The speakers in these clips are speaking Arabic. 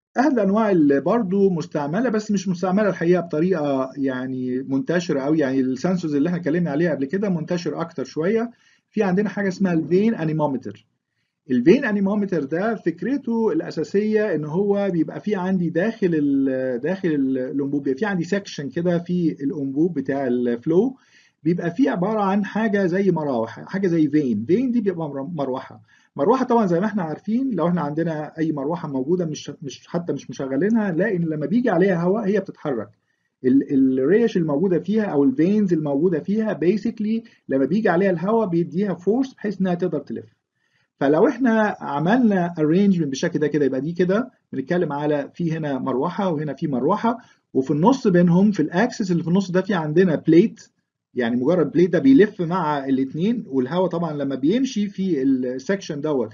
احد الانواع اللي برضه مستعمله، بس مش مستعمله الحقيقه بطريقه يعني منتشره قوي، يعني السنسورز اللي احنا اتكلمنا عليها قبل كده منتشر اكتر شويه. في عندنا حاجه اسمها الفين انيمومتر. الفين انيمومتر ده فكرته الاساسيه ان هو بيبقى فيه عندي داخل الانبوب، بيبقى فيه عندي سكشن كده في الانبوب بتاع الفلو، بيبقى فيه عباره عن حاجه زي مراوح، حاجه زي فين دي بيبقى مروحه. مروحه طبعا زي ما احنا عارفين، لو احنا عندنا اي مروحه موجوده مش حتى مش مشغلينها، نلاقي ان لما بيجي عليها هواء هي بتتحرك. الريش الموجوده فيها او الفينز الموجوده فيها بيسكلي لما بيجي عليها الهواء بيديها فورس بحيث انها تقدر تلف. فلو احنا عملنا arrangement بالشكل ده كده، يبقى دي كده بنتكلم على في هنا مروحه وهنا في مروحه، وفي النص بينهم في الاكسس اللي في النص ده في عندنا بليت، يعني مجرد بليت ده بيلف مع الاثنين، والهواء طبعا لما بيمشي في السكشن دوت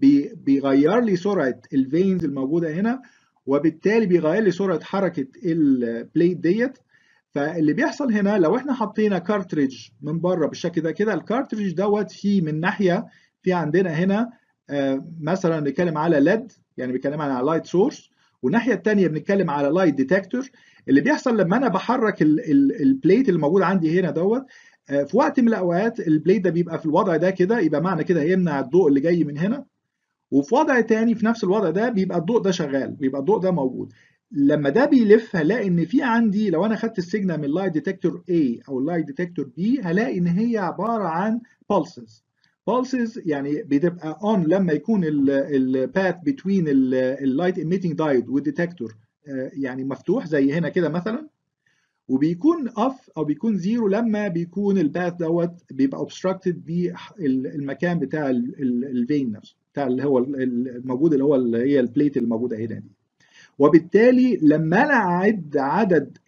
بيغير لي سرعه الفينز الموجوده هنا، وبالتالي بيغير لي سرعه حركه البليت ديت. فاللي بيحصل هنا لو احنا حطينا كارتريج من بره بالشكل ده كده، الكارتريج دوت فيه من ناحيه في عندنا هنا مثلا بنتكلم على ليد، يعني بنتكلم على لايت سورس، والناحيه الثانيه بنتكلم على لايت ديتكتور. اللي بيحصل لما انا بحرك البليت اللي موجود عندي هنا دوت، في وقت من الاوقات البليت ده بيبقى في الوضع ده كده، يبقى معنى كده هيمنع الضوء اللي جاي من هنا، وفي وضع تاني في نفس الوضع ده بيبقى الضوء ده شغال، بيبقى الضوء ده موجود. لما ده بيلف هلاقي ان في عندي، لو انا خدت السيجنال من اللايت ديتكتور A او اللايت ديتكتور B، هلاقي ان هي عباره عن pulses. pulses يعني بتبقى on لما يكون الباث بتوين اللايت emitting diode والديتكتور يعني مفتوح زي هنا كده مثلا، وبيكون اوف او بيكون زيرو لما بيكون الباث دوت بيبقى obstructed بالمكان بتاع الفين نفسه، بتاع اللي هو الموجود، اللي هو اللي هي البليت الموجوده هنا دي. وبالتالي لما انا اعد عدد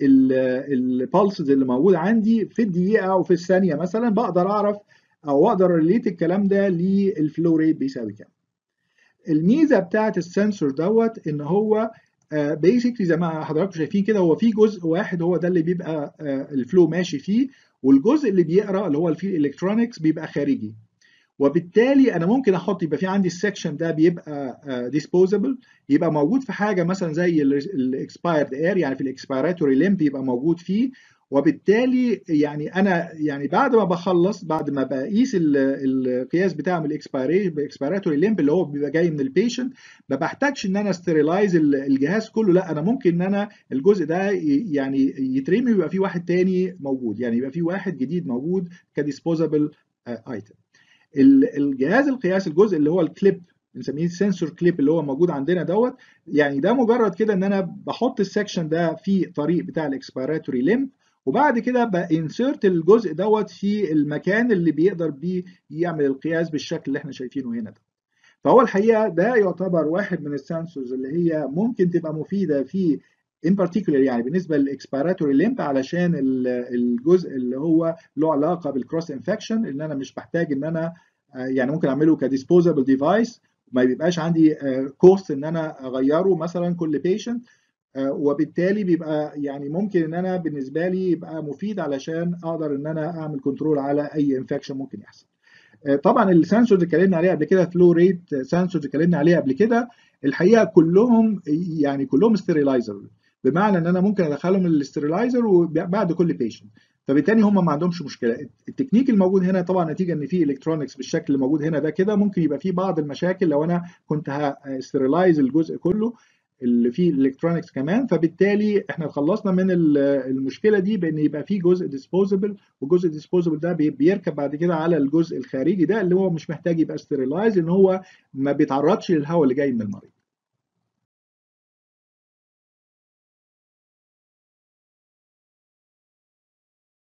البالسز اللي موجود عندي في الدقيقه او في الثانيه مثلا، بقدر اعرف او اقدر ريليت الكلام ده للفلو ريت بيساوي كام. الميزه بتاعت السنسور دوت ان هو بيسكلي زي ما حضراتكم شايفين كده، هو في جزء واحد هو ده اللي بيبقى الفلو ماشي فيه، والجزء اللي بيقرا اللي هو فيه الالكترونكس بيبقى خارجي. وبالتالي انا ممكن احط، يبقى في عندي السكشن ده بيبقى ديسبوزبل، يبقى موجود في حاجه مثلا زي الاكسبايرد اير، يعني في الاكسبيراتوري ليمب يبقى موجود فيه. وبالتالي يعني انا يعني بعد ما بخلص، بعد ما بقيس القياس بتاع من الاكسبيراتوري ليمب اللي هو بيبقى جاي من البيشنت، ما بحتاجش ان انا استريلايز الجهاز كله، لا انا ممكن ان انا الجزء ده يعني يترمي ويبقى في واحد تاني موجود، يعني يبقى في واحد جديد موجود كديسبوزبل ايتم. الجهاز القياس، الجزء اللي هو الكليب بنسميه سنسور كليب اللي هو موجود عندنا دوت، يعني ده مجرد كده ان انا بحط السكشن ده في طريق بتاع الاكسبيراتوري ليمب، وبعد كده بانسرت الجزء دوت في المكان اللي بيقدر بيه يعمل القياس بالشكل اللي احنا شايفينه هنا ده. فهو الحقيقه ده يعتبر واحد من السنسورز اللي هي ممكن تبقى مفيده في in particular، يعني بالنسبه للاكسبيراتوري ليمب، علشان الجزء اللي هو له علاقه بالكروس انفكشن، ان انا مش بحتاج ان انا يعني ممكن اعمله كديسبوزابل ديفايس، ما بيبقاش عندي كوست ان انا اغيره مثلا كل بيشنت، وبالتالي بيبقى يعني ممكن ان انا بالنسبه لي يبقى مفيد علشان اقدر ان انا اعمل كنترول على اي انفكشن ممكن يحصل. طبعا السنسورز اللي اتكلمنا عليها قبل كده، فلو ريت سنسورز اللي اتكلمنا عليها قبل كده، الحقيقه كلهم يعني كلهم ستيرلايزر، بمعنى ان انا ممكن ادخلهم الاستيرلايزر بعد كل بيشنت، فبالتالي هم ما عندهمش مشكله. التكنيك الموجود هنا طبعا نتيجه ان في الكترونكس بالشكل اللي موجود هنا ده كده، ممكن يبقى فيه بعض المشاكل لو انا كنت هستيرلايز الجزء كله اللي فيه الالكترونكس كمان، فبالتالي احنا خلصنا من المشكله دي بان يبقى فيه جزء ديسبوزبل، والجزء الديسبوزبل ده بيركب بعد كده على الجزء الخارجي ده اللي هو مش محتاج يبقى ستيرلايز، ان هو ما بيتعرضش للهواء اللي جاي من المريض.